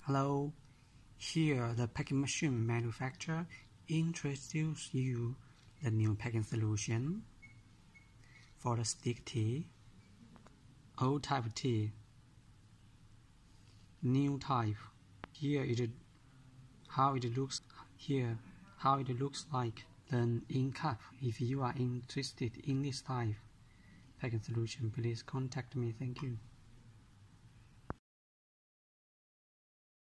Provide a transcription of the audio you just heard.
Hello, here the packing machine manufacturer introduces you the new packing solution for the stick tea, old type tea, new type. Here it how it looks here, how it looks like the in cup. If you are interested in this type packing solution, please contact me. Thank you.